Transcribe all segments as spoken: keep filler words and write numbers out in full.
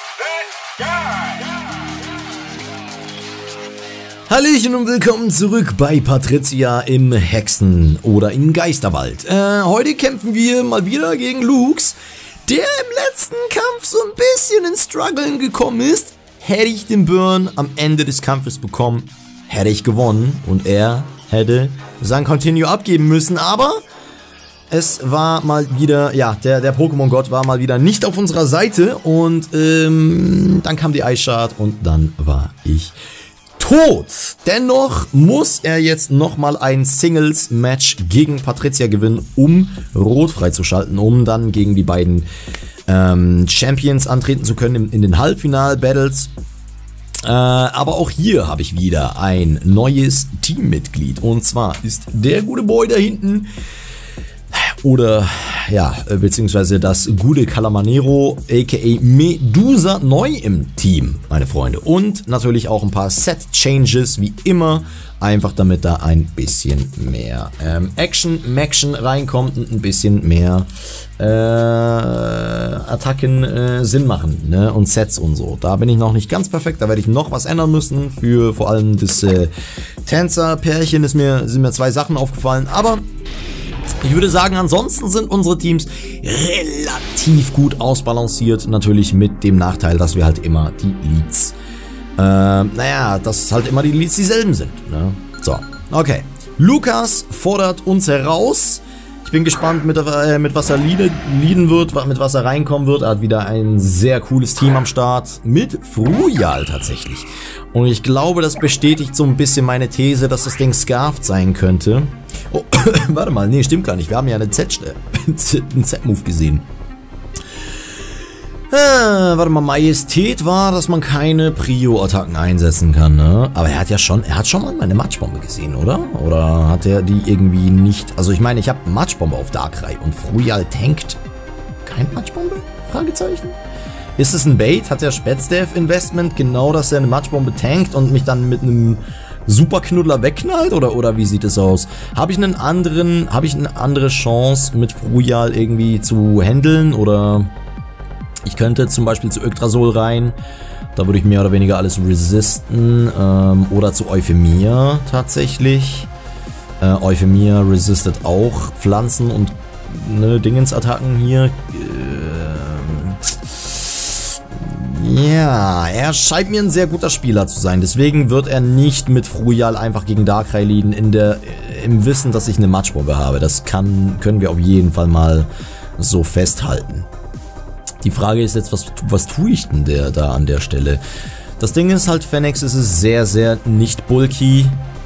Hallöchen und willkommen zurück bei Patricia im Hexen- oder im Geisterwald. Äh, heute kämpfen wir mal wieder gegen Lux, der im letzten Kampf so ein bisschen ins Struggeln gekommen ist. Hätte ich den Burn am Ende des Kampfes bekommen, hätte ich gewonnen und er hätte sein Continue abgeben müssen, aber es war mal wieder, ja, der, der Pokémon-Gott war mal wieder nicht auf unserer Seite und ähm, dann kam die Eisschart und dann war ich tot. Dennoch muss er jetzt nochmal ein Singles-Match gegen Patricia gewinnen, um Rot freizuschalten, um dann gegen die beiden ähm, Champions antreten zu können in, in den Halbfinal-Battles. Äh, aber auch hier habe ich wieder ein neues Teammitglied und zwar ist der gute Boy da hinten oder, ja, beziehungsweise das gute Calamanero, aka Medusa, neu im Team, meine Freunde. Und natürlich auch ein paar Set-Changes, wie immer, einfach damit da ein bisschen mehr ähm, Action-Maction reinkommt und ein bisschen mehr äh, Attacken äh, Sinn machen, ne? Und Sets und so. Da bin ich noch nicht ganz perfekt, da werde ich noch was ändern müssen. Für vor allem das äh, Tänzer-Pärchen ist mir, sind mir zwei Sachen aufgefallen, aber ich würde sagen, ansonsten sind unsere Teams relativ gut ausbalanciert. Natürlich mit dem Nachteil, dass wir halt immer die Leads, äh, naja, dass halt immer die Leads dieselben sind, ne? So, okay. Lukas fordert uns heraus. Ich bin gespannt, mit, äh, mit was er leaden wird, mit was er reinkommen wird. Er hat wieder ein sehr cooles Team am Start. Mit Frujal tatsächlich. Und ich glaube, das bestätigt so ein bisschen meine These, dass das Ding Scarfed sein könnte. Oh, warte mal, nee, stimmt gar nicht. Wir haben ja eine Z, einen Z-Move gesehen. Ah, warte mal, Majestät war, dass man keine Prio-Attacken einsetzen kann, ne? Aber er hat ja schon, er hat schon mal meine Matschbombe gesehen, oder? Oder hat er die irgendwie nicht? Also ich meine, ich habe Matschbombe auf Darkrai und Frujal tankt. Kein Matschbombe? Fragezeichen. Ist es ein Bait? Hat der Spätzdev-Investment genau, dass er eine Matschbombe tankt und mich dann mit einem Superknuddler wegknallt? Oder, oder wie sieht es aus? Habe ich einen anderen, habe ich eine andere Chance mit Frujal irgendwie zu handeln? Oder ich könnte zum Beispiel zu Yggdrasil rein. Da würde ich mehr oder weniger alles resisten. Ähm, oder zu Euphemia tatsächlich. Äh, Euphemia resistet auch Pflanzen und ne, Dingensattacken hier. Ähm, ja, er scheint mir ein sehr guter Spieler zu sein. Deswegen wird er nicht mit Frujal einfach gegen Darkrai leaden, in der, im Wissen, dass ich eine Matschbombe habe. Das kann, können wir auf jeden Fall mal so festhalten. Die Frage ist jetzt, was, was tue ich denn der, da an der Stelle? Das Ding ist halt, Fennex ist es sehr, sehr nicht bulky.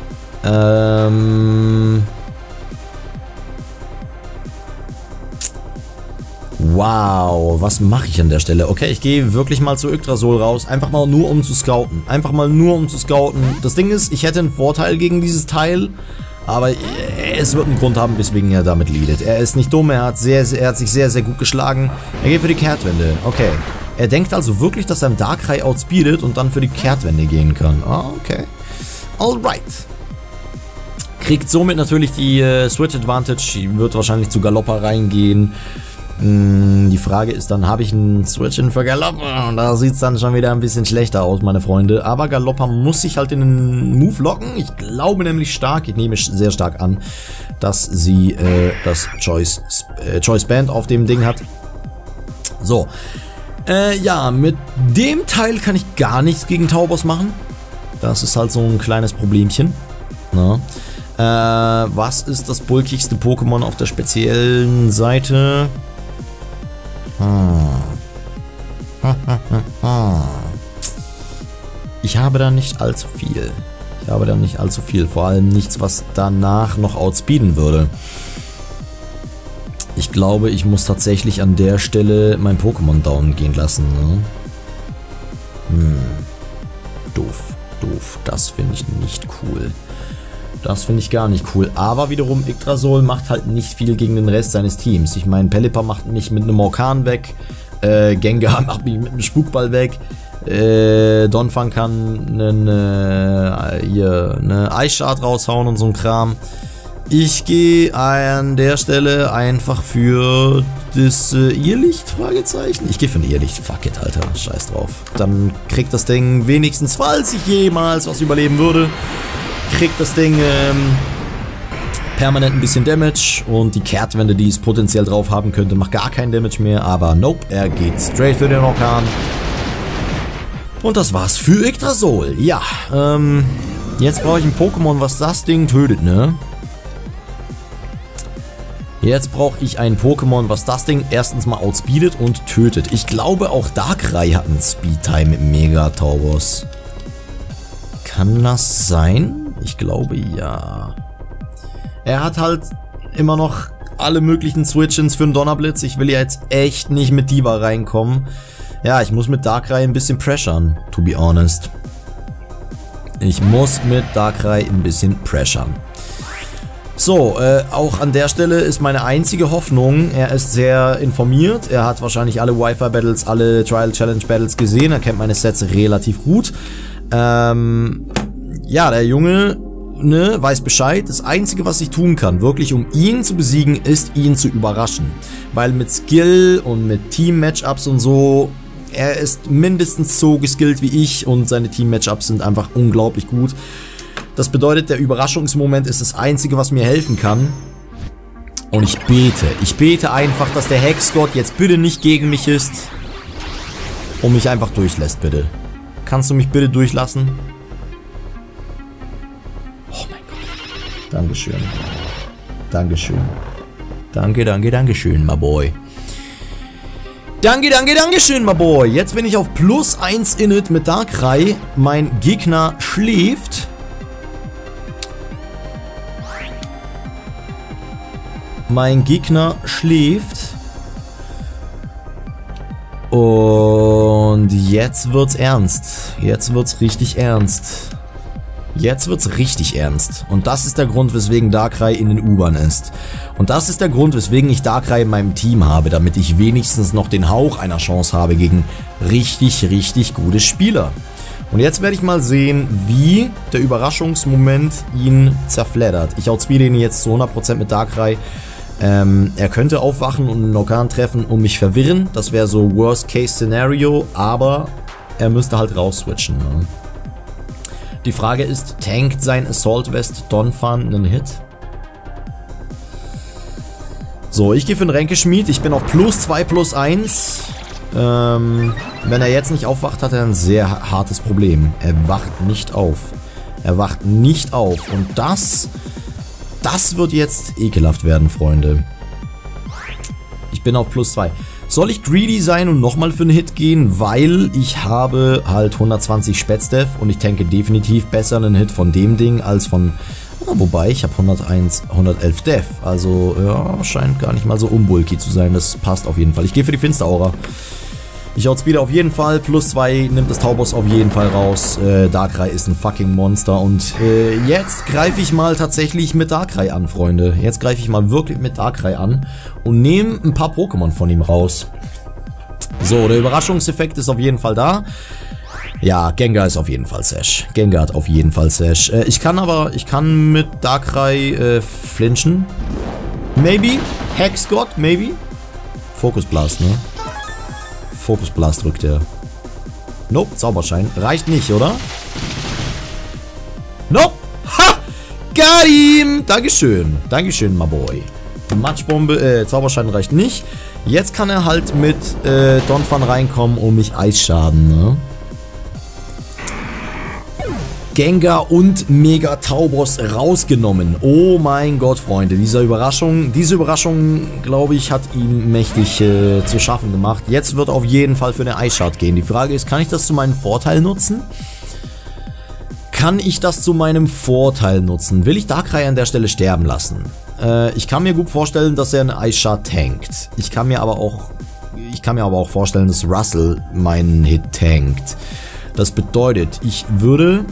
Ähm... Wow, was mache ich an der Stelle? Okay, ich gehe wirklich mal zu Yggdrasil raus, einfach mal nur um zu scouten. Einfach mal nur um zu scouten. Das Ding ist, ich hätte einen Vorteil gegen dieses Teil, aber es wird einen Grund haben, weswegen er damit leadet. Er ist nicht dumm, er hat, sehr, sehr, er hat sich sehr, sehr gut geschlagen. Er geht für die Kehrtwende. Okay. Er denkt also wirklich, dass er im Darkrai outspeedet und dann für die Kehrtwende gehen kann. Ah, okay. Alright. Kriegt somit natürlich die äh, Switch Advantage, wird wahrscheinlich zu Galoppa reingehen. Die Frage ist dann, habe ich einen Switch-In für Galoppa? Und da sieht es dann schon wieder ein bisschen schlechter aus, meine Freunde. Aber Galoppa muss sich halt in den Move locken. Ich glaube nämlich stark, ich nehme sehr stark an, dass sie äh, das Choice, äh, Choice Band auf dem Ding hat. So. Äh, ja, mit dem Teil kann ich gar nichts gegen Taubos machen. Das ist halt so ein kleines Problemchen. Na? Äh, was ist das bulkigste Pokémon auf der speziellen Seite? Ich habe da nicht allzu viel. Ich habe da nicht allzu viel. Vor allem nichts, was danach noch outspeeden würde. Ich glaube, ich muss tatsächlich an der Stelle mein Pokémon down gehen lassen. Ne? Hm. Doof. Doof. Das finde ich nicht cool. Das finde ich gar nicht cool. Aber wiederum, Yggdrasil macht halt nicht viel gegen den Rest seines Teams. Ich meine, Pelipper macht mich mit einem Orkan weg. Äh, Gengar macht mich mit einem Spukball weg. Äh, Donphan kann eine, hier, eine Eisschart raushauen und so ein Kram. Ich gehe an der Stelle einfach für das äh, Irrlicht, Fragezeichen. Ich gehe für ein Irrlicht. Fuck it, Alter. Scheiß drauf. Dann kriegt das Ding wenigstens, falls ich jemals was überleben würde, kriegt das Ding ähm, permanent ein bisschen Damage. Und die Kehrtwende, die es potenziell drauf haben könnte, macht gar keinen Damage mehr. Aber nope, er geht straight für den Orkan. Und das war's für Yggdrasil. Ja, ähm, jetzt brauche ich ein Pokémon, was das Ding tötet, ne? Jetzt brauche ich ein Pokémon, was das Ding erstens mal outspeedet und tötet. Ich glaube, auch Darkrai hat einen Speed-Time mit Mega-Tauros. Kann das sein? Ich glaube, ja. Er hat halt immer noch alle möglichen Switch-Ins für einen Donnerblitz. Ich will ja jetzt echt nicht mit Diva reinkommen. Ja, ich muss mit Darkrai ein bisschen pressern, to be honest. Ich muss mit Darkrai ein bisschen pressern. So, äh, auch an der Stelle ist meine einzige Hoffnung, er ist sehr informiert, er hat wahrscheinlich alle Wi-Fi-Battles, alle Trial-Challenge-Battles gesehen, er kennt meine Sets relativ gut. Ähm, ja, der Junge, ne, weiß Bescheid. Das Einzige, was ich tun kann, wirklich um ihn zu besiegen, ist ihn zu überraschen. Weil mit Skill und mit Team-Matchups und so, er ist mindestens so geskillt wie ich und seine Team-Matchups sind einfach unglaublich gut. Das bedeutet, der Überraschungsmoment ist das Einzige, was mir helfen kann. Und ich bete. Ich bete einfach, dass der Hexgott jetzt bitte nicht gegen mich ist. Und mich einfach durchlässt, bitte. Kannst du mich bitte durchlassen? Oh mein Gott. Dankeschön. Dankeschön. Danke, danke, dankeschön, my boy. Danke, danke, dankeschön, my boy. Jetzt bin ich auf plus eins Init mit Darkrai. Mein Gegner schläft. Mein Gegner schläft. Und jetzt wird's ernst. Jetzt wird's richtig ernst. Jetzt wird's richtig ernst. Und das ist der Grund, weswegen Darkrai in den U-Bahn ist. Und das ist der Grund, weswegen ich Darkrai in meinem Team habe, damit ich wenigstens noch den Hauch einer Chance habe gegen richtig, richtig gute Spieler. Und jetzt werde ich mal sehen, wie der Überraschungsmoment ihn zerfleddert. Ich outspeede ihn jetzt zu hundert Prozent mit Darkrai. Ähm, er könnte aufwachen und einen Orkan treffen und mich verwirren. Das wäre so Worst-Case-Szenario, aber er müsste halt raus-switchen. Ne? Die Frage ist, tankt sein Assault Vest Donphan einen Hit? So, ich gehe für den Ränkeschmied. Ich bin auf plus zwei, plus eins. Ähm, wenn er jetzt nicht aufwacht, hat er ein sehr hartes Problem. Er wacht nicht auf. Er wacht nicht auf. Und das... Das wird jetzt ekelhaft werden, Freunde. Ich bin auf plus zwei. Soll ich greedy sein und nochmal für einen Hit gehen? Weil ich habe halt hundertzwanzig Spätzdef und ich tanke definitiv besser einen Hit von dem Ding als von... Ah, wobei, ich habe hunderteins, hundertelf Def. Also, ja, scheint gar nicht mal so unbulky zu sein. Das passt auf jeden Fall. Ich gehe für die Finsteraura. Ich outspeede auf jeden Fall. Plus zwei nimmt das Taubos auf jeden Fall raus. Äh, Darkrai ist ein fucking Monster. Und äh, jetzt greife ich mal tatsächlich mit Darkrai an, Freunde. Jetzt greife ich mal wirklich mit Darkrai an und nehme ein paar Pokémon von ihm raus. So, der Überraschungseffekt ist auf jeden Fall da. Ja, Gengar ist auf jeden Fall Sash. Gengar hat auf jeden Fall Sash. Äh, ich kann aber, ich kann mit Darkrai äh, flinchen. Maybe. Hexgott, maybe. Focus Blast, ne? Focus Blast drückt er. Nope, Zauberschein. Reicht nicht, oder? Nope. Ha! Got him! Dankeschön. Dankeschön, my boy. Matschbombe, äh, Zauberschein reicht nicht. Jetzt kann er halt mit äh, Donphan reinkommen und mich Eisschaden, ne? Gengar und Mega Taubos rausgenommen. Oh mein Gott, Freunde. Diese Überraschung, diese Überraschung, glaube ich, hat ihm mächtig äh, zu schaffen gemacht. Jetzt wird auf jeden Fall für den Eisschad gehen. Die Frage ist, kann ich das zu meinem Vorteil nutzen? Kann ich das zu meinem Vorteil nutzen? Will ich Darkrai an der Stelle sterben lassen? Äh, ich kann mir gut vorstellen, dass er einen Eisschad tankt. Ich kann mir aber auch, ich kann mir aber auch vorstellen, dass Russell meinen Hit tankt. Das bedeutet, ich würde...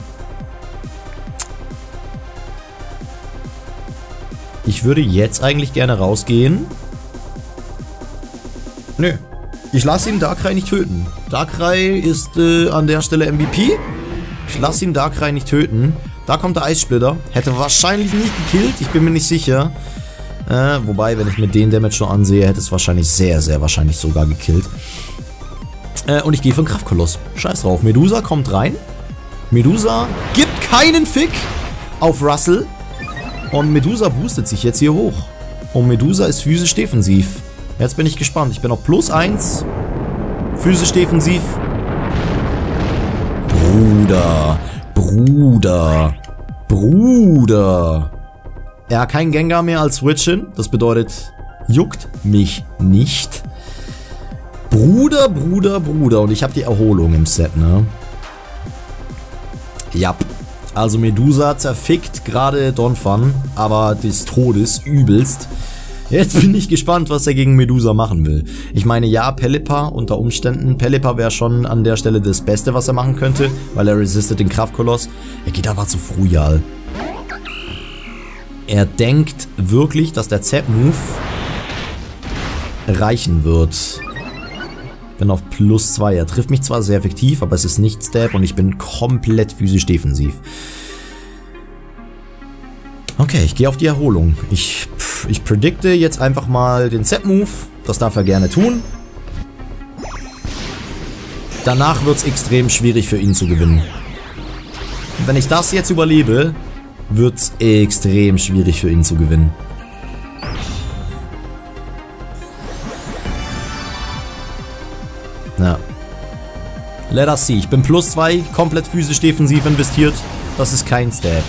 Ich würde jetzt eigentlich gerne rausgehen. Nö. Ich lasse ihn Darkrai nicht töten. Darkrai ist äh, an der Stelle M V P. Ich lasse ihn Darkrai nicht töten. Da kommt der Eissplitter. Hätte wahrscheinlich nicht gekillt. Ich bin mir nicht sicher. Äh, wobei, wenn ich mir den Damage noch ansehe, hätte es wahrscheinlich sehr, sehr wahrscheinlich sogar gekillt. Äh, und ich gehe für den Kraftkoloss. Scheiß drauf. Medusa kommt rein. Medusa gibt keinen Fick auf Russell. Und Medusa boostet sich jetzt hier hoch. Und Medusa ist physisch defensiv. Jetzt bin ich gespannt. Ich bin auf plus eins. Physisch defensiv. Bruder. Bruder. Bruder. Er hat keinen Gengar mehr als Switchin. Das bedeutet, juckt mich nicht. Bruder, Bruder, Bruder. Und ich habe die Erholung im Set, ne? Ja. Also Medusa zerfickt gerade Donphan, aber des Todes übelst. Jetzt bin ich gespannt, was er gegen Medusa machen will. Ich meine, ja, Pelipper unter Umständen. Pelipper wäre schon an der Stelle das Beste, was er machen könnte, weil er resistet den Kraftkoloss. Er geht aber zu Frujal. Er denkt wirklich, dass der Z-Move reichen wird. Bin auf plus zwei. Er trifft mich zwar sehr effektiv, aber es ist nicht Stab und ich bin komplett physisch defensiv. Okay, ich gehe auf die Erholung. Ich, ich predikte jetzt einfach mal den Z-Move. Das darf er gerne tun. Danach wird es extrem schwierig für ihn zu gewinnen. Wenn ich das jetzt überlebe, wird es extrem schwierig für ihn zu gewinnen. Ja. Let us see. Ich bin plus zwei, komplett physisch defensiv investiert. Das ist kein Stab.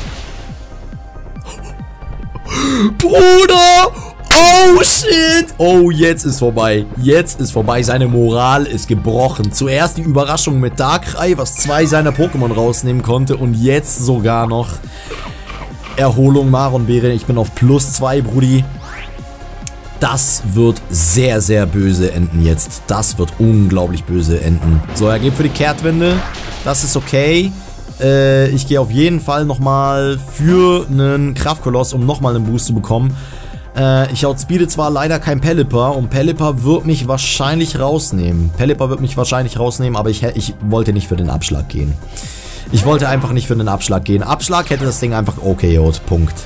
Bruder! Oh shit! Oh, jetzt ist vorbei. Jetzt ist vorbei. Seine Moral ist gebrochen. Zuerst die Überraschung mit Darkrai, was zwei seiner Pokémon rausnehmen konnte. Und jetzt sogar noch Erholung Maronbeere. Ich bin auf plus zwei, Brudi. Das wird sehr, sehr böse enden jetzt. Das wird unglaublich böse enden. So, er geht für die Kehrtwende. Das ist okay. Äh, ich gehe auf jeden Fall nochmal für einen Kraftkoloss, um nochmal einen Boost zu bekommen. Äh, ich outspeede zwar leider kein Pelipper und Pelipper wird mich wahrscheinlich rausnehmen. Pelipper wird mich wahrscheinlich rausnehmen, aber ich, ich wollte nicht für den Abschlag gehen. Ich wollte einfach nicht für den Abschlag gehen. Abschlag hätte das Ding einfach O K O'd. Punkt.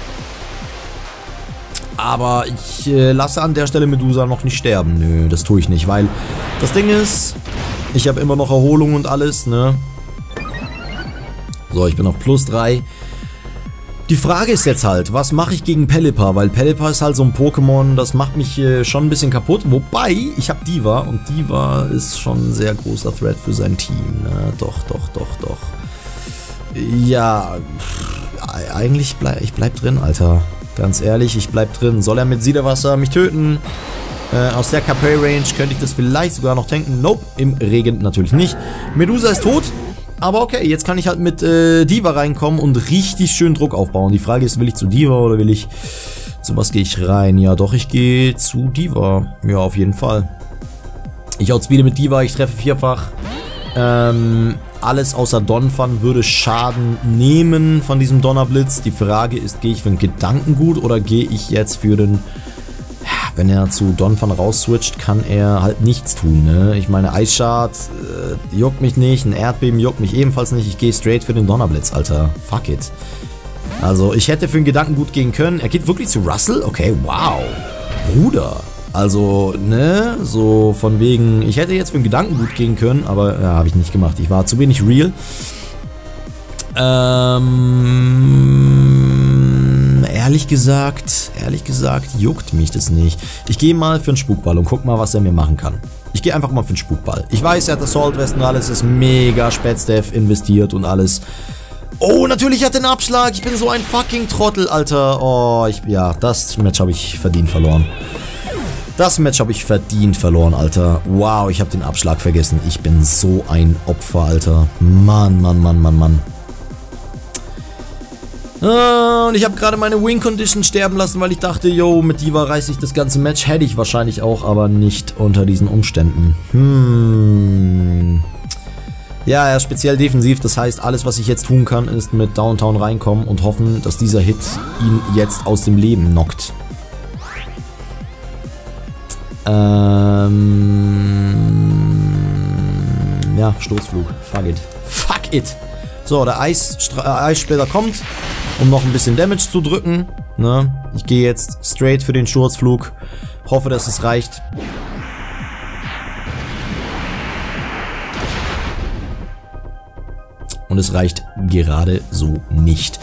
Aber ich äh, lasse an der Stelle Medusa noch nicht sterben. Nö, das tue ich nicht, weil das Ding ist, ich habe immer noch Erholung und alles, ne? So, ich bin auf plus drei. Die Frage ist jetzt halt, was mache ich gegen Pelipper? Weil Pelipper ist halt so ein Pokémon, das macht mich äh, schon ein bisschen kaputt. Wobei, ich habe Diva und Diva ist schon ein sehr großer Threat für sein Team. Ne? Doch, doch, doch, doch. Ja, pff, eigentlich bleib ich bleib drin, Alter. Ganz ehrlich, ich bleib drin. Soll er mit Siedewasser mich töten? Äh, aus der K P-Range könnte ich das vielleicht sogar noch tanken. Nope, im Regen natürlich nicht. Medusa ist tot. Aber okay, jetzt kann ich halt mit äh, Diva reinkommen und richtig schön Druck aufbauen. Die Frage ist, will ich zu Diva oder will ich... Zu was gehe ich rein? Ja doch, ich gehe zu Diva. Ja, auf jeden Fall. Ich outspeede mit Diva, ich treffe vierfach. Ähm, alles außer Donphan würde Schaden nehmen von diesem Donnerblitz. Die Frage ist, gehe ich für ein Gedankengut oder gehe ich jetzt für den... Wenn er zu Donphan rausswitcht, kann er halt nichts tun, ne? Ich meine, Eisschad äh, juckt mich nicht, ein Erdbeben juckt mich ebenfalls nicht. Ich gehe straight für den Donnerblitz, Alter. Fuck it. Also, ich hätte für einen Gedankengut gehen können. Er geht wirklich zu Russell? Okay, wow. Bruder. Also, ne? So von wegen, ich hätte jetzt für einen Gedankengut gehen können, aber ja, habe ich nicht gemacht. Ich war zu wenig real. Ähm... Ehrlich gesagt, ehrlich gesagt, juckt mich das nicht. Ich gehe mal für einen Spukball und guck mal, was er mir machen kann. Ich gehe einfach mal für einen Spukball. Ich weiß, er hat Assault West und alles, ist mega Spätstaff investiert und alles. Oh, natürlich hat er einen Abschlag. Ich bin so ein fucking Trottel, Alter. Oh, ich, ja, das Match habe ich verdient verloren. Das Match habe ich verdient verloren, Alter. Wow, ich habe den Abschlag vergessen. Ich bin so ein Opfer, Alter. Mann, Mann, Mann, Mann, Mann. Ah, und ich habe gerade meine Wing Condition sterben lassen, weil ich dachte, yo, mit Diva reiße ich das ganze Match. Hätte ich wahrscheinlich auch, aber nicht unter diesen Umständen. Hm. Ja, er ist speziell defensiv. Das heißt, alles, was ich jetzt tun kann, ist mit Downtown reinkommen und hoffen, dass dieser Hit ihn jetzt aus dem Leben knockt. Ähm. Ja, Stoßflug. Fuck it. Fuck it. So, der Eis, äh, Eissplitter kommt, um noch ein bisschen Damage zu drücken. Ne? Ich gehe jetzt straight für den Sturzflug. Hoffe, dass es reicht. Und es reicht gerade so nicht.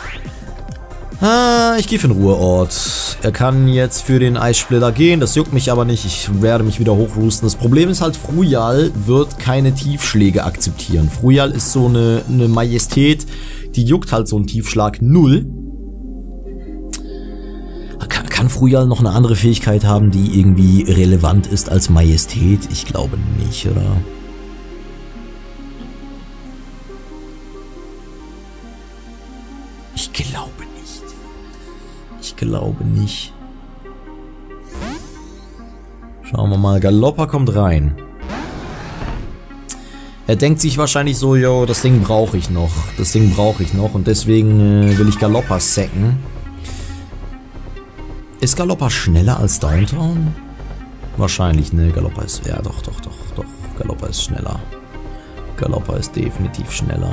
Ah, ich gehe für den Ruheort. Er kann jetzt für den Eissplitter gehen, das juckt mich aber nicht. Ich werde mich wieder hochroosten. Das Problem ist halt, Frujal wird keine Tiefschläge akzeptieren. Frujal ist so eine, eine Majestät, die juckt halt so einen Tiefschlag null. Kann, kann Frujal noch eine andere Fähigkeit haben, die irgendwie relevant ist als Majestät? Ich glaube nicht, oder? Ich glaube nicht. Ich glaube nicht. Schauen wir mal. Galoppa kommt rein. Er denkt sich wahrscheinlich so, yo, das Ding brauche ich noch. Das Ding brauche ich noch. Und deswegen äh, will ich Galoppa sacken. Ist Galoppa schneller als Downtown? Wahrscheinlich, ne? Galoppa ist... Ja, doch, doch, doch, doch. Galoppa ist schneller. Galoppa ist definitiv schneller.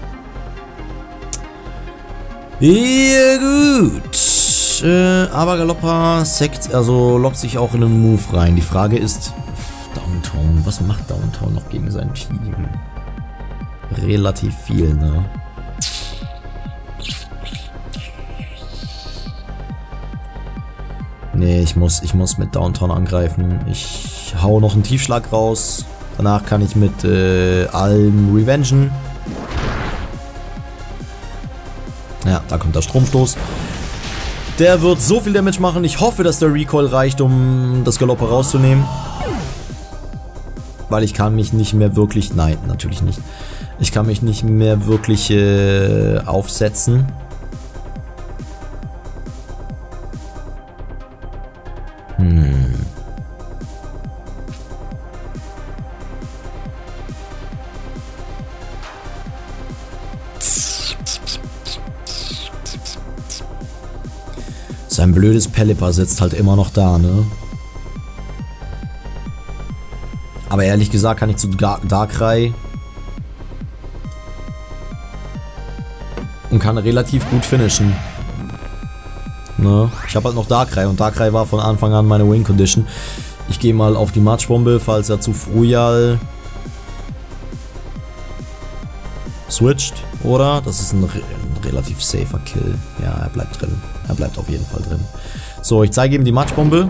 Ja, gut. Äh, aber Galoppa sackt, also lockt sich auch in einen Move rein. Die Frage ist, Downtown, was macht Downtown noch gegen sein Team? Relativ viel, ne? Nee, ich muss, ich muss mit Downtown angreifen. Ich hau noch einen Tiefschlag raus. Danach kann ich mit äh, allem revengen. Ja, da kommt der Stromstoß. Der wird so viel Damage machen. Ich hoffe, dass der Recoil reicht, um das Galoppa rauszunehmen. Weil ich kann mich nicht mehr wirklich... Nein, natürlich nicht. Ich kann mich nicht mehr wirklich äh, aufsetzen. Hm. Sein blödes Pelipper sitzt halt immer noch da, ne? Aber ehrlich gesagt kann ich zu Darkrai und kann relativ gut finishen. Ne? Ich habe halt noch Darkrai und Darkrai war von Anfang an meine Win Condition. Ich gehe mal auf die Matschbombe, falls er zu Frujal switcht, oder? Das ist ein, re ein relativ safer Kill. Ja, er bleibt drin. Er bleibt auf jeden Fall drin. So, ich zeige ihm die Matschbombe.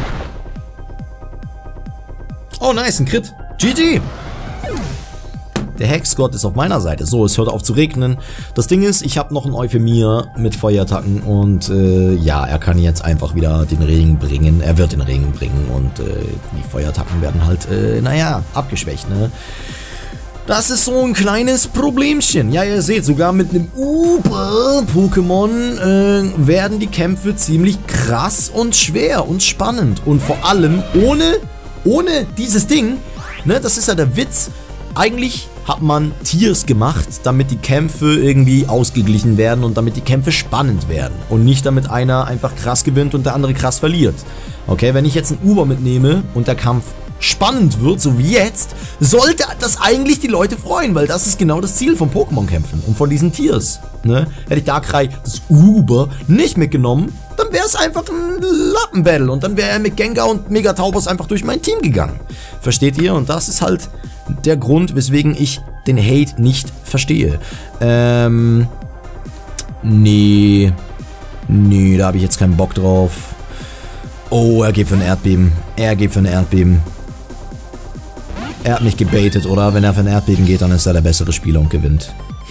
Oh, nice, ein Crit. G G. Der Hexgott ist auf meiner Seite. So, es hört auf zu regnen. Das Ding ist, ich habe noch einen Euphemia mit Feuerattacken und äh, ja, er kann jetzt einfach wieder den Regen bringen. Er wird den Regen bringen und äh, die Feuerattacken werden halt, äh, naja, abgeschwächt, ne? Das ist so ein kleines Problemchen. Ja, ihr seht, sogar mit einem Uber-Pokémon äh, werden die Kämpfe ziemlich krass und schwer und spannend. Und vor allem ohne, ohne dieses Ding, ne, das ist ja der Witz, eigentlich hat man Tiers gemacht, damit die Kämpfe irgendwie ausgeglichen werden und damit die Kämpfe spannend werden. Und nicht damit einer einfach krass gewinnt und der andere krass verliert. Okay, wenn ich jetzt einen Uber mitnehme und der Kampf spannend wird, so wie jetzt, sollte das eigentlich die Leute freuen, weil das ist genau das Ziel von Pokémon-Kämpfen und von diesen Tiers. Ne? Hätte ich Darkrai das Uber nicht mitgenommen, dann wäre es einfach ein Lappenbattle und dann wäre er mit Gengar und Megataubos einfach durch mein Team gegangen. Versteht ihr? Und das ist halt der Grund, weswegen ich den Hate nicht verstehe. Ähm, nee, nee, da habe ich jetzt keinen Bock drauf. Oh, er geht für ein Erdbeben. Er geht für ein Erdbeben. Er hat mich gebaitet, oder? Wenn er für ein Erdbeben geht, dann ist er der bessere Spieler und gewinnt.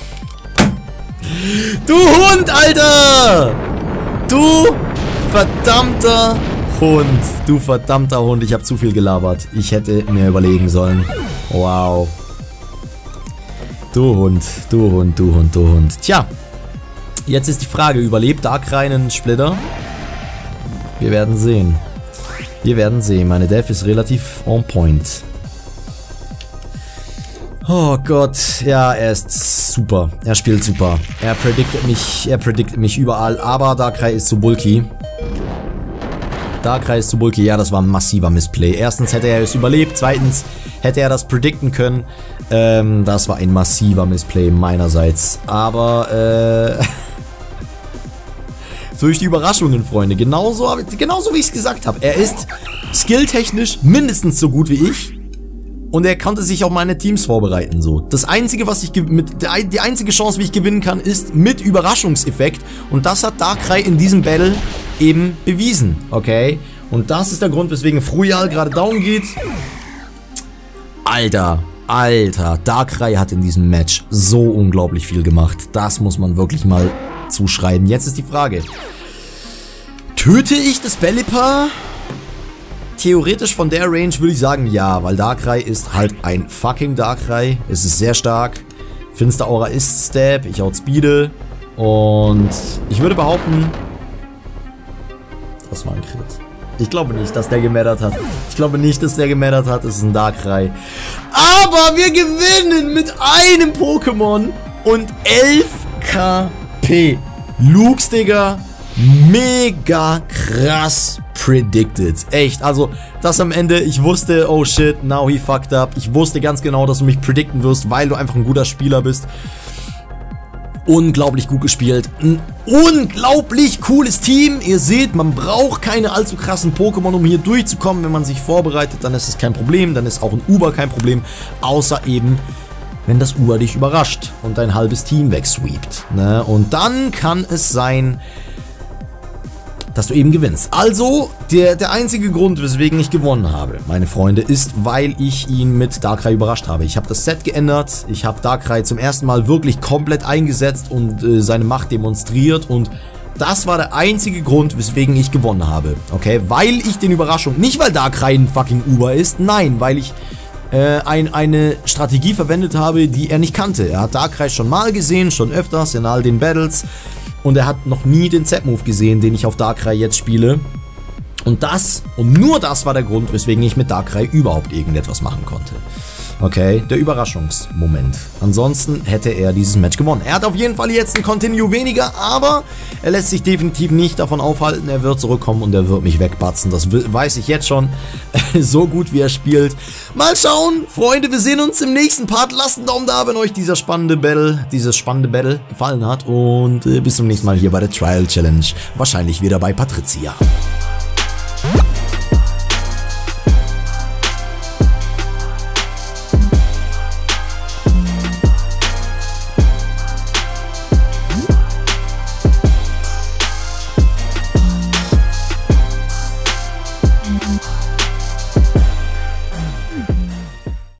Du Hund, Alter! Du verdammter Hund. Du verdammter Hund. Ich habe zu viel gelabert. Ich hätte mir überlegen sollen. Wow. Du Hund, du Hund, du Hund, du Hund. Tja. Jetzt ist die Frage, überlebt Darkrai einen Splitter? Wir werden sehen. Wir werden sehen. Meine Death ist relativ on point. Oh Gott, ja, er ist super. Er spielt super. Er predictet mich, er predictet mich überall, aber Darkrai ist zu bulky. Darkrai ist zu bulky, ja, das war ein massiver Missplay. Erstens hätte er es überlebt, zweitens hätte er das predikten können. Ähm, das war ein massiver Missplay meinerseits. Aber, äh... durch die Überraschungen, Freunde. Genauso, genauso wie ich es gesagt habe. Er ist skilltechnisch mindestens so gut wie ich. Und er konnte sich auf meine Teams vorbereiten, so. Das einzige, was ich mit die einzige Chance, wie ich gewinnen kann, ist mit Überraschungseffekt. Und das hat Darkrai in diesem Battle eben bewiesen, okay? Und das ist der Grund, weswegen Frujal gerade down geht. Alter, Alter, Darkrai hat in diesem Match so unglaublich viel gemacht. Das muss man wirklich mal zuschreiben. Jetzt ist die Frage: Töte ich das Bellipa? Theoretisch von der Range würde ich sagen ja, weil Darkrai ist halt ein fucking Darkrai. Es ist sehr stark. Finsteraura ist Stab, ich outspeede. Und ich würde behaupten, das war ein Crit. Ich glaube nicht, dass der gemattert hat. Ich glaube nicht, dass der gemattert hat. Es ist ein Darkrai. Aber wir gewinnen mit einem Pokémon und elf K P. Luchs, Digga. Mega krass predicted. Echt, also das am Ende, ich wusste, oh shit, now he fucked up. Ich wusste ganz genau, dass du mich predikten wirst, weil du einfach ein guter Spieler bist. Unglaublich gut gespielt. Ein unglaublich cooles Team. Ihr seht, man braucht keine allzu krassen Pokémon, um hier durchzukommen. Wenn man sich vorbereitet, dann ist es kein Problem. Dann ist auch ein Uber kein Problem. Außer eben, wenn das Uber dich überrascht und dein halbes Team wegsweept. Ne? Und dann kann es sein, dass du eben gewinnst. Also, der, der einzige Grund, weswegen ich gewonnen habe, meine Freunde, ist, weil ich ihn mit Darkrai überrascht habe. Ich habe das Set geändert, ich habe Darkrai zum ersten Mal wirklich komplett eingesetzt und äh, seine Macht demonstriert und das war der einzige Grund, weswegen ich gewonnen habe. Okay, weil ich den Überraschung, nicht weil Darkrai ein fucking Uber ist, nein, weil ich äh, ein, eine Strategie verwendet habe, die er nicht kannte. Er hat Darkrai schon mal gesehen, schon öfters in all den Battles. Und er hat noch nie den Z-Move gesehen, den ich auf Darkrai jetzt spiele. Und das, und nur das war der Grund, weswegen ich mit Darkrai überhaupt irgendetwas machen konnte. Okay, der Überraschungsmoment. Ansonsten hätte er dieses Match gewonnen. Er hat auf jeden Fall jetzt ein Continue weniger, aber er lässt sich definitiv nicht davon aufhalten. Er wird zurückkommen und er wird mich wegbatzen. Das weiß ich jetzt schon. So gut, wie er spielt. Mal schauen, Freunde, wir sehen uns im nächsten Part. Lasst einen Daumen da, wenn euch dieser spannende Battle, dieses spannende Battle gefallen hat. Und äh, bis zum nächsten Mal hier bei der Trial Challenge. Wahrscheinlich wieder bei Patricia.